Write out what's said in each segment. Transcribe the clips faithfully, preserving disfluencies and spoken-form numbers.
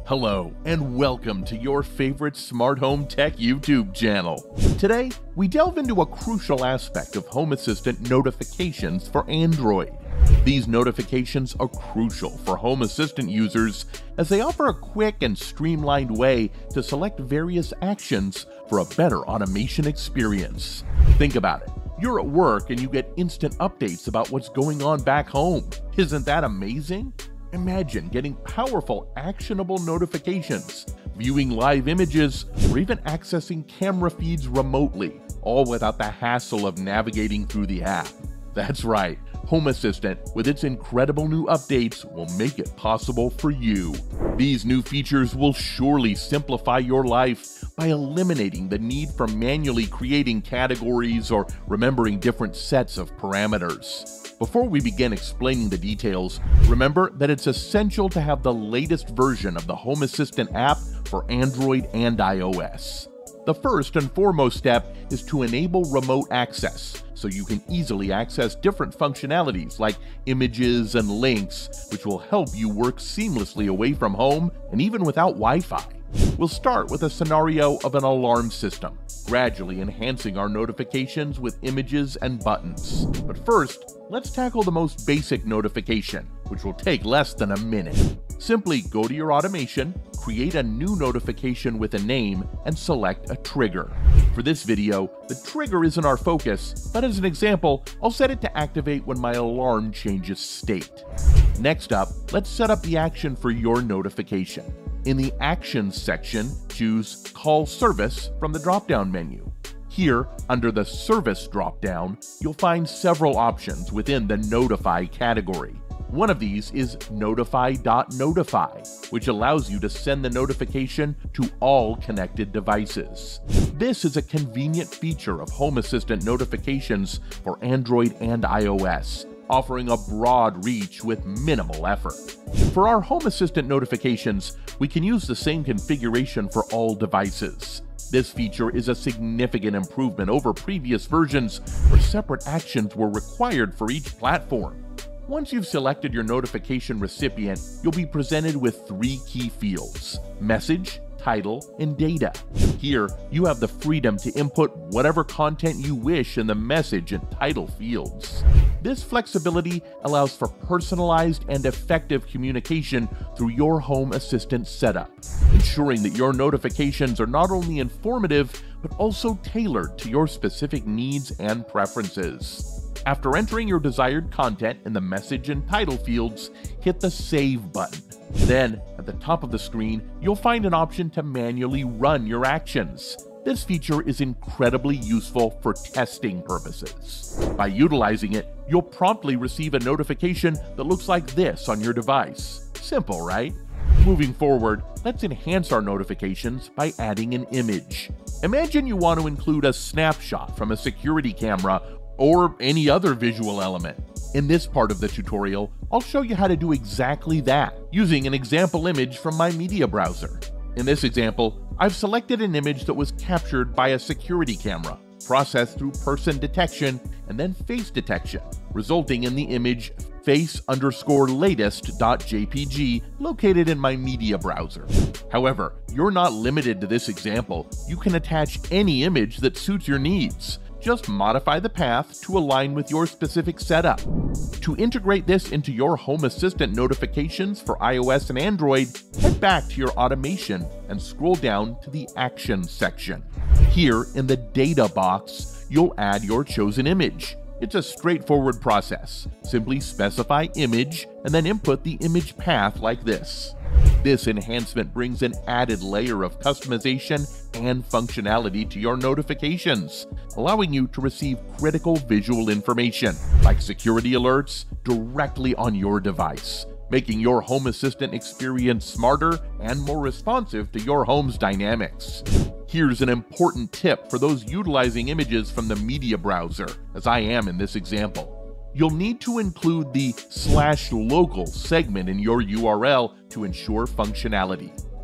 Hello, and welcome to your favorite smart home tech YouTube channel. Today, we delve into a crucial aspect of Home Assistant notifications for Android. These notifications are crucial for Home Assistant users as they offer a quick and streamlined way to select various actions for a better automation experience. Think about it. You're at work and you get instant updates about what's going on back home. Isn't that amazing? Imagine getting powerful, actionable notifications, viewing live images, or even accessing camera feeds remotely, all without the hassle of navigating through the app. That's right, Home Assistant, with its incredible new updates, will make it possible for you. These new features will surely simplify your life by eliminating the need for manually creating categories or remembering different sets of parameters. Before we begin explaining the details, remember that it's essential to have the latest version of the Home Assistant app for Android and iOS. The first and foremost step is to enable remote access, so you can easily access different functionalities like images and links, which will help you work seamlessly away from home and even without Wi-Fi. We'll start with a scenario of an alarm system, gradually enhancing our notifications with images and buttons. But first, let's tackle the most basic notification, which will take less than a minute. Simply go to your automation, create a new notification with a name, and select a trigger. For this video, the trigger isn't our focus, but as an example, I'll set it to activate when my alarm changes state. Next up, let's set up the action for your notification. In the Actions section, choose Call Service from the drop-down menu. Here, under the Service drop-down, you'll find several options within the Notify category. One of these is Notify.Notify, which allows you to send the notification to all connected devices. This is a convenient feature of Home Assistant notifications for Android and iOS, offering a broad reach with minimal effort. For our Home Assistant notifications, we can use the same configuration for all devices. This feature is a significant improvement over previous versions where separate actions were required for each platform. Once you've selected your notification recipient, you'll be presented with three key fields: message, title, and data. Here, you have the freedom to input whatever content you wish in the message and title fields. This flexibility allows for personalized and effective communication through your Home Assistant setup, ensuring that your notifications are not only informative, but also tailored to your specific needs and preferences. After entering your desired content in the message and title fields, hit the Save button. Then, at the top of the screen, you'll find an option to manually run your actions. This feature is incredibly useful for testing purposes. By utilizing it, you'll promptly receive a notification that looks like this on your device. Simple, right? Moving forward, let's enhance our notifications by adding an image. Imagine you want to include a snapshot from a security camera or any other visual element. In this part of the tutorial, I'll show you how to do exactly that, using an example image from my media browser. In this example, I've selected an image that was captured by a security camera, processed through person detection and then face detection, resulting in the image face underscore latest.jpg located in my media browser. However, you're not limited to this example. You can attach any image that suits your needs. Just modify the path to align with your specific setup. To integrate this into your Home Assistant notifications for iOS and Android, head back to your automation and scroll down to the Actions section. Here in the Data box, you'll add your chosen image. It's a straightforward process. Simply specify image and then input the image path like this. This enhancement brings an added layer of customization and functionality to your notifications, allowing you to receive critical visual information, like security alerts, directly on your device, making your Home Assistant experience smarter and more responsive to your home's dynamics. Here's an important tip for those utilizing images from the media browser, as I am in this example. You'll need to include the slash local segment in your U R L to ensure functionality.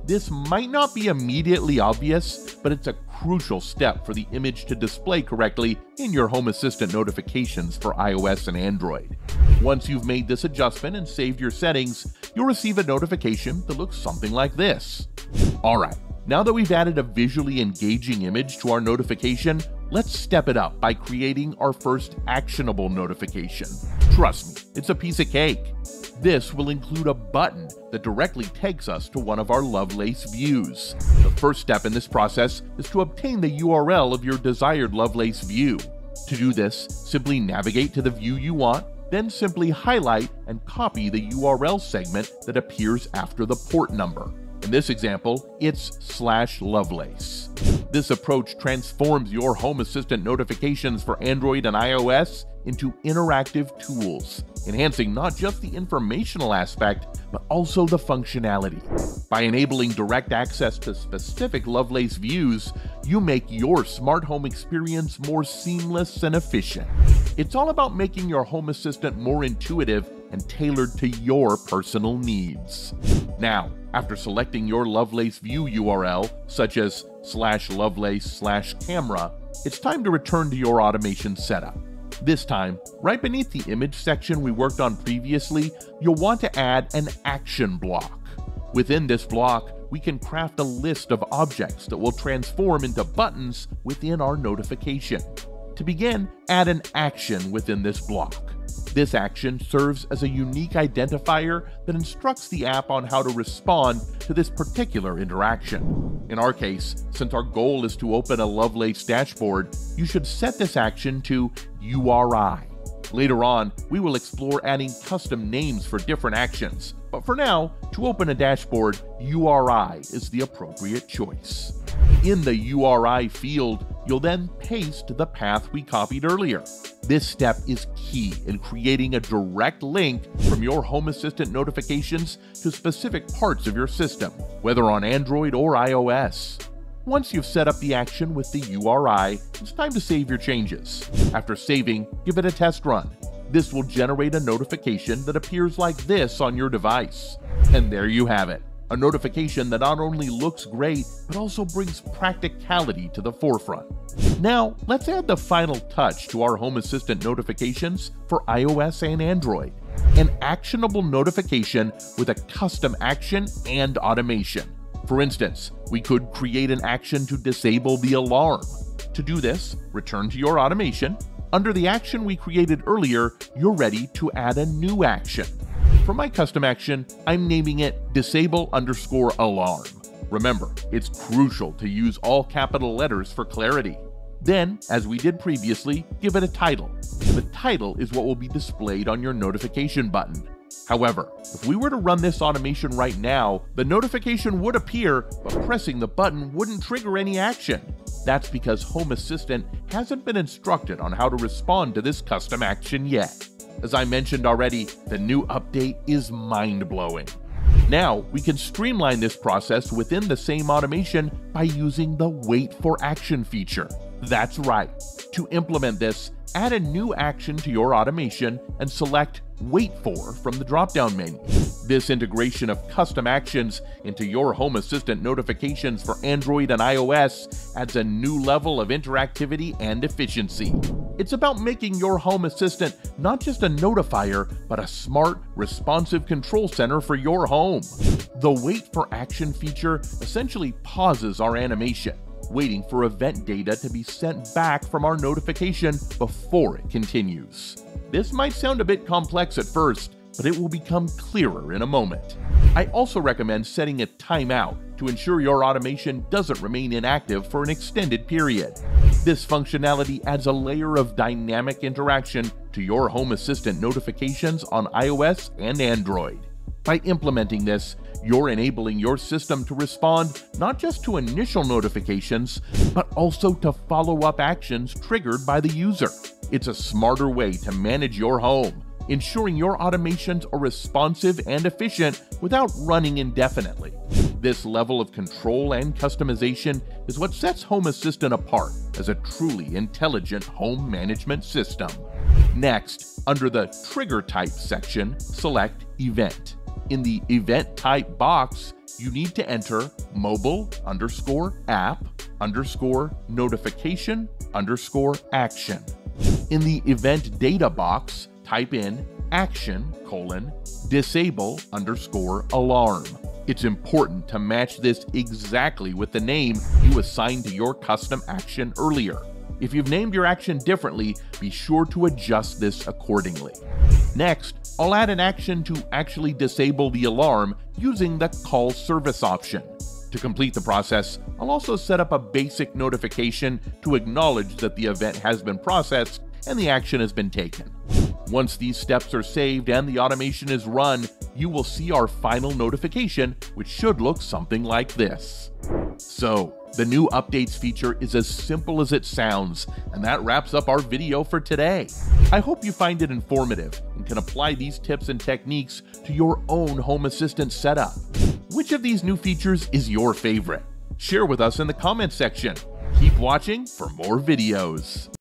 This might not be immediately obvious, but it's a crucial step for the image to display correctly in your Home Assistant notifications for iOS and Android. Once you've made this adjustment and saved your settings, you'll receive a notification that looks something like this. Alright, now that we've added a visually engaging image to our notification, let's step it up by creating our first actionable notification. Trust me, it's a piece of cake. This will include a button that directly takes us to one of our Lovelace views. The first step in this process is to obtain the U R L of your desired Lovelace view. To do this, simply navigate to the view you want, then simply highlight and copy the U R L segment that appears after the port number. In this example, it's slash Lovelace. This approach transforms your Home Assistant notifications for Android and iOS into interactive tools, enhancing not just the informational aspect, but also the functionality. By enabling direct access to specific Lovelace views, you make your smart home experience more seamless and efficient. It's all about making your Home Assistant more intuitive and tailored to your personal needs. Now, after selecting your Lovelace view U R L, such as slash Lovelace slash camera, it's time to return to your automation setup. This time, right beneath the image section we worked on previously, you'll want to add an action block. Within this block, we can craft a list of objects that will transform into buttons within our notification. To begin, add an action within this block. This action serves as a unique identifier that instructs the app on how to respond to this particular interaction. In our case, since our goal is to open a Lovelace dashboard, you should set this action to U R I. Later on, we will explore adding custom names for different actions, but for now, to open a dashboard, U R I is the appropriate choice. In the U R I field, you'll then paste the path we copied earlier. This step is key in creating a direct link from your Home Assistant notifications to specific parts of your system, whether on Android or iOS. Once you've set up the action with the U R I, it's time to save your changes. After saving, give it a test run. This will generate a notification that appears like this on your device. And there you have it, a notification that not only looks great, but also brings practicality to the forefront. Now, let's add the final touch to our Home Assistant notifications for iOS and Android. An actionable notification with a custom action and automation. For instance, we could create an action to disable the alarm. To do this, return to your automation. Under the action we created earlier, you're ready to add a new action. For my custom action, I'm naming it disable underscore alarm. Remember, it's crucial to use all capital letters for clarity. Then, as we did previously, give it a title. The title is what will be displayed on your notification button. However, if we were to run this automation right now, the notification would appear, but pressing the button wouldn't trigger any action. That's because Home Assistant hasn't been instructed on how to respond to this custom action yet. As I mentioned already, the new update is mind-blowing. Now, we can streamline this process within the same automation by using the Wait for Action feature. That's right. To implement this, add a new action to your automation and select Wait For from the drop-down menu. This integration of custom actions into your Home Assistant notifications for Android and iOS adds a new level of interactivity and efficiency. It's about making your Home Assistant not just a notifier, but a smart, responsive control center for your home. The Wait for Action feature essentially pauses our animation, waiting for event data to be sent back from our notification before it continues. This might sound a bit complex at first, but it will become clearer in a moment. I also recommend setting a timeout to ensure your automation doesn't remain inactive for an extended period. This functionality adds a layer of dynamic interaction to your Home Assistant notifications on iOS and Android. By implementing this, you're enabling your system to respond not just to initial notifications, but also to follow-up actions triggered by the user. It's a smarter way to manage your home, ensuring your automations are responsive and efficient without running indefinitely. This level of control and customization is what sets Home Assistant apart as a truly intelligent home management system. Next, under the Trigger Type section, select Event. In the event type box, you need to enter mobile underscore app underscore notification underscore action. In the event data box, type in action colon disable underscore alarm. It's important to match this exactly with the name you assigned to your custom action earlier. If you've named your action differently, be sure to adjust this accordingly. Next, I'll add an action to actually disable the alarm using the call service option. To complete the process, I'll also set up a basic notification to acknowledge that the event has been processed and the action has been taken. Once these steps are saved and the automation is run, you will see our final notification, which should look something like this. So, the new updates feature is as simple as it sounds, and that wraps up our video for today. I hope you find it informative and can apply these tips and techniques to your own Home Assistant setup. Which of these new features is your favorite? Share with us in the comments section. Keep watching for more videos.